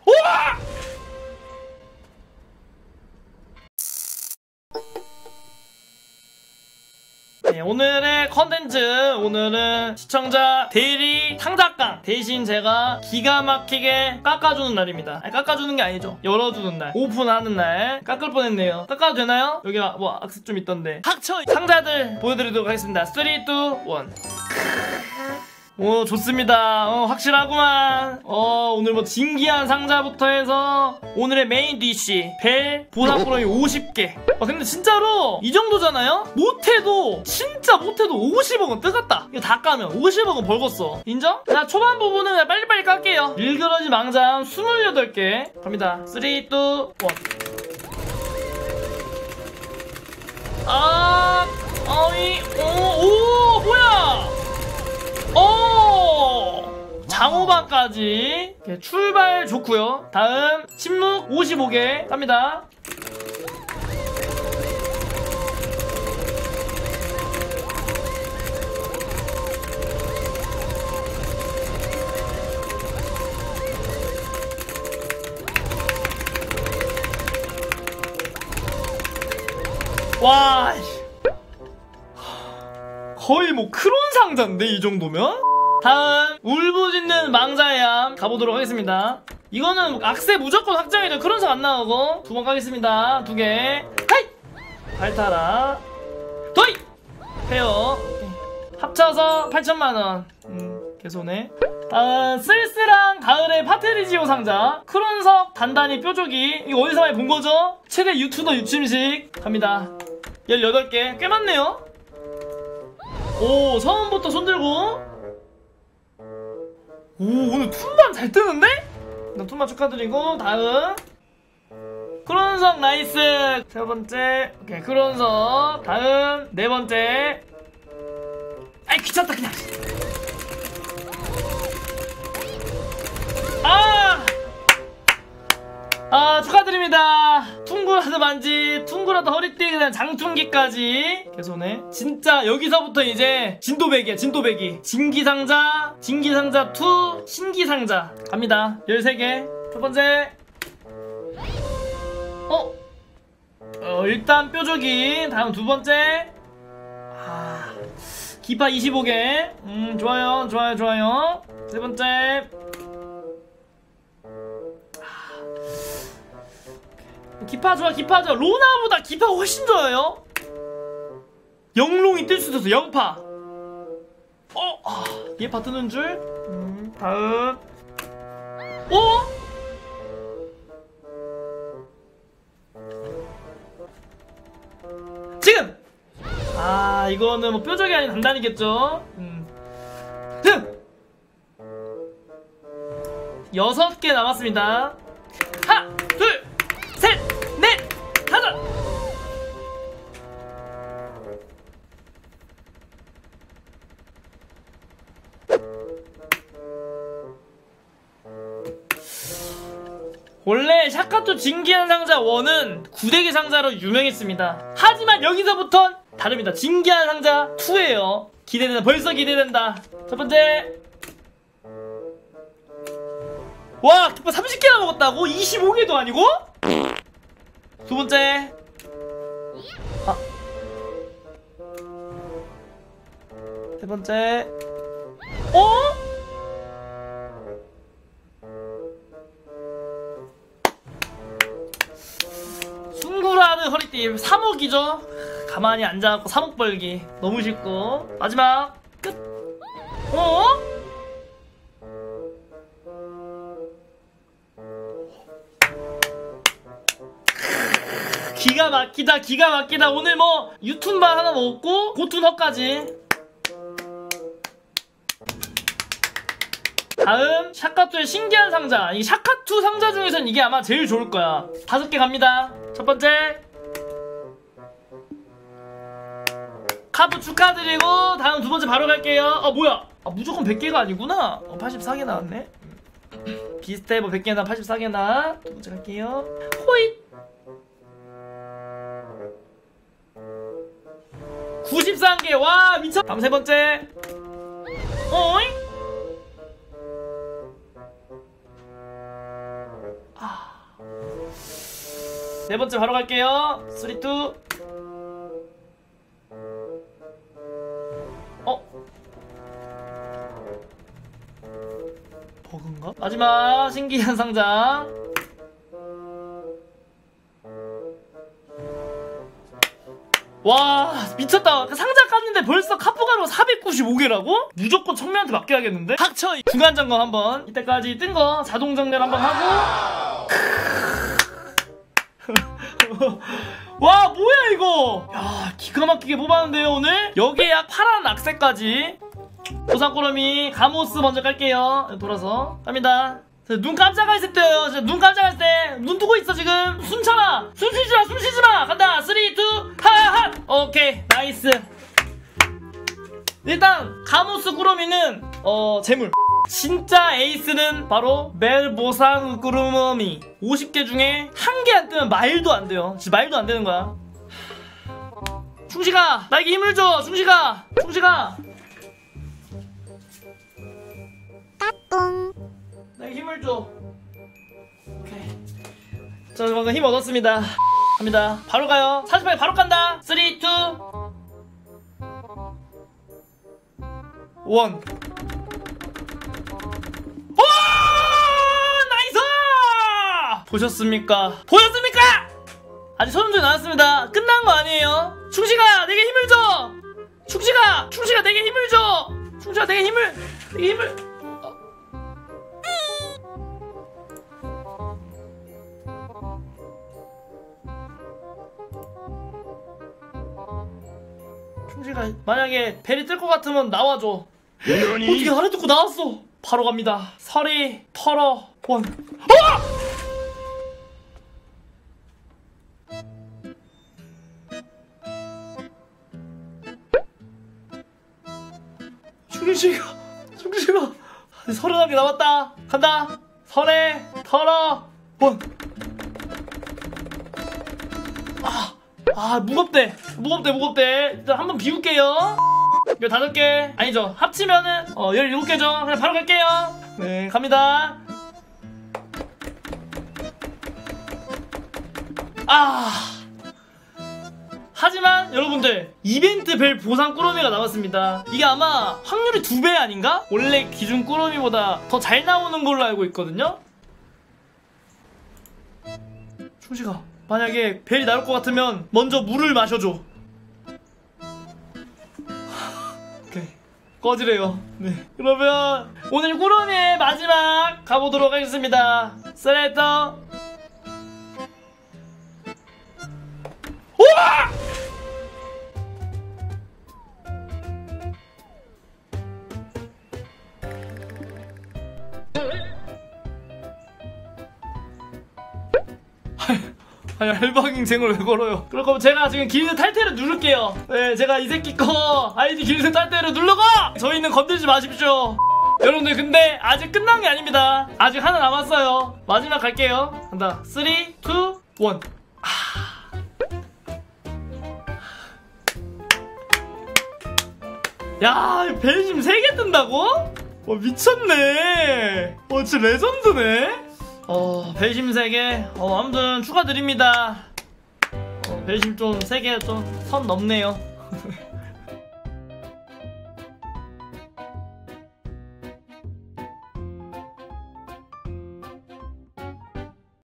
우와! 네, 오늘의 컨텐츠, 오늘은 시청자 대리 상자깡 대신 제가 기가 막히게 깎아주는 날입니다. 아니, 깎아주는 게 아니죠. 열어주는 날, 오픈하는 날. 깎을 뻔했네요. 깎아도 되나요? 여기 뭐 악세 좀 있던데. 학처 상자들 보여드리도록 하겠습니다. 3, 2, 1. 오, 좋습니다. 확실하구만. 오늘 뭐 진기한 상자부터 해서 오늘의 메인 디쉬 벨 보상꾸러미 50개. 근데 진짜로 이 정도잖아요? 못해도 진짜 못해도 50억은 뜨겠다. 이거 다 까면 50억은 벌겠어. 인정? 자, 초반 부분은 빨리빨리 깎게요. 일그러지 망장 28개 갑니다. 3, 2, 1. 오, 뭐야? 장호반까지 출발 좋고요. 다음 침묵 55개 갑니다. 와, 거의 뭐 크론 상자인데 이 정도면? 다음 울부짖는 망자의 가보도록 하겠습니다. 이거는 악세 무조건 확정이죠. 크론상 안 나오고. 두 번 가겠습니다. 2개. 하이! 발타라 도이! 페어 합쳐서 8천만원. 개손해. 쓸쓸한 가을의 파테리지오 상자 크론석 단단히 뾰족이. 이거 어디서 많이 본거죠? 최대 유튜버 유침식 갑니다. 18개 꽤 많네요. 오, 처음부터 손들고. 오, 오늘 툰만 잘 뜨는데? 일단 툰만 축하드리고. 다음 크론석 나이스. 세 번째. 오케이, 크론석. 다음 네 번째. 아이, 귀찮다 그냥. 축하드립니다. 퉁구라드 반지, 퉁구라드 허리띠, 그다음 장퉁기까지 개손해. 진짜 여기서부터 이제 진도배기야. 진도배기. 진기상자, 진기상자 2, 신기상자 갑니다. 13개. 첫 번째. 일단 뾰족이. 다음 두 번째. 기파 25개. 좋아요, 좋아요, 좋아요. 세 번째. 기파 좋아, 기파 좋아. 로나보다 기파가 훨씬 좋아요. 영롱이 뜰 수도 있어. 영파. 얘파 뜨는 줄. 다음. 지금. 이거는 뭐 뾰족이 아닌 단단이겠죠. 6개 남았습니다. 하나, 둘, 셋, 넷, 다섯. 원래 샤카토 진기한 상자 1은 구데기 상자로 유명했습니다. 하지만 여기서부턴 다릅니다. 진기한 상자 2예요. 기대된다. 벌써 기대된다. 첫 번째. 와, 기파 30개나 먹었다고? 25개도 아니고? 두 번째. 세 번째. 숭구라는 허리띠 3억이죠? 가만히 앉아갖고 3억 벌기 너무 쉽고. 마지막 끝. 기가 막히다, 기가 막히다. 오늘 뭐 유툰바 하나 먹었고 고툰허까지. 다음 샤카투의 신기한 상자. 이 샤카투 상자 중에선 이게 아마 제일 좋을 거야. 5개 갑니다. 첫 번째. 카프 축하드리고. 다음 두 번째 바로 갈게요. 뭐야, 무조건 100개가 아니구나. 84개 나왔네. 비슷해. 뭐 100개나 84개나. 두 번째 갈게요. 호잇. 93개. 와, 미쳤. 다음 세 번째. 어잉? 네 번째 바로 갈게요. 3, 2. 버그인가? 마지막 신기한 상자. 와 미쳤다. 상자 깠는데 벌써 카프가로 495개라고? 무조건 청매한테 맡겨야겠는데? 닥쳐! 중간 점검 한번. 이때까지 뜬 거 자동 정렬 한번 하고. 와 뭐야 이거. 야 기가 막히게 뽑았는데요 오늘. 여기에 약 파란 악세까지. 보상꾸러미 가모스 먼저 깔게요. 돌아서 갑니다. 눈 깜짝할 때요. 눈 깜짝할 때 눈 뜨고 있어 지금. 숨 참아. 숨 쉬지마. 숨 쉬지마. 간다. 3, 2, 하하. 오케이 나이스. 일단 가모스 꾸러미는 재물. 진짜 에이스는 바로 멜보상 꾸러미. 50개 중에 한 개 안 뜨면 말도 안 돼요. 진짜 말도 안 되는 거야. 충식아 나에게 힘을 줘. 충식아 까꿍. 나에게 힘을 줘. 오케이. 저 방금 힘 얻었습니다. 갑니다. 바로 가요. 48 바로 간다. 3, 2, 1. 오! 나이스! 보셨습니까? 아직 소름돋이 나왔습니다. 끝난 거 아니에요. 충식아 내게 힘을 줘. 충식아 내게 힘을 줘. 충식아 내게 힘을. 충식아 만약에 벨이 뜰 것 같으면 나와줘. 어떻게 나를 뜯고 나왔어. 바로 갑니다. 서리 털어 원. 충식아 31개 남았다. 간다. 설에 털어 원. 무겁대. 일단 한번 비울게요. 이거 5개 아니죠. 합치면은 17개죠. 그냥 바로 갈게요. 네 갑니다. 하지만 여러분들 이벤트 벨 보상 꾸러미가 나왔습니다. 이게 아마 확률이 2배 아닌가? 원래 기준 꾸러미보다 더 잘 나오는 걸로 알고 있거든요. 충식아 만약에 벨이 나올 것 같으면 먼저 물을 마셔줘. 오케이 꺼지래요. 네 그러면 오늘 꾸러미의 마지막 가보도록 하겠습니다. 셀렉터. 우와! 아니 알방 인생을 왜 걸어요. 그럴 거면 제가 지금 길드 탈퇴를 누를게요. 네 제가 이 새끼 거 아이디 길드 탈퇴를 누르고 저희는 건들지 마십시오. 여러분들 근데 아직 끝난 게 아닙니다. 아직 하나 남았어요. 마지막 갈게요. 간다. 3, 2, 1. 야 벨심 3개 뜬다고? 와 미쳤네. 진짜 레전드네. 벨심 3개. 아무튼 축하드립니다. 벨심 좀 3개 좀 선 넘네요.